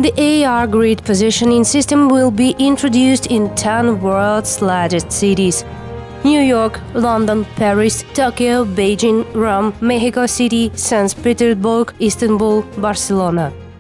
The AR grid positioning system will be introduced in 10 world's largest cities: New York, London, Paris, Tokyo, Beijing, Rome, Mexico City, St. Petersburg, Istanbul, Barcelona.